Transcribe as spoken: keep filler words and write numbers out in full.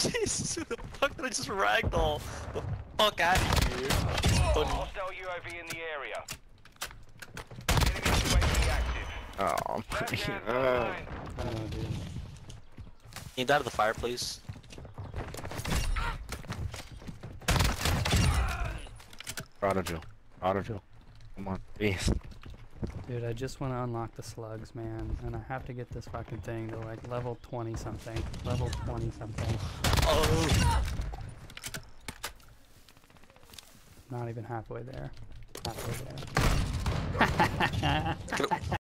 Jesus, who the fuck did I just ragdoll? The fuck out of here. It's funny. Hostile U A V in the area. Enemy U A V active. Oh, Left hand uh, line. Oh, dude. Can you die to the fire, please? Prodigy. Prodigy. Come on, please. Dude, I just want to unlock the slugs, man, and I have to get this fucking thing to like level twenty something. Level twenty something. Oh! Not even halfway there. Halfway there.